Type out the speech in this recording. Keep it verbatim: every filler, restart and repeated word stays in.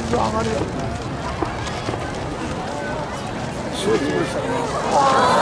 上がるよ。承知しましたね。